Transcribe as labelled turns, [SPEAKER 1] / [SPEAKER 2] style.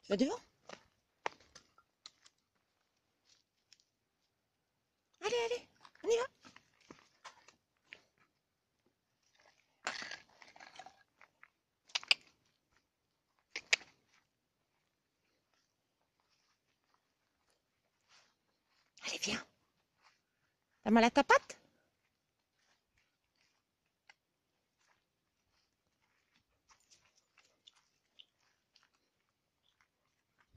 [SPEAKER 1] Va devant. Allez, allez, on y va. Allez, viens. T'as mal à ta patte?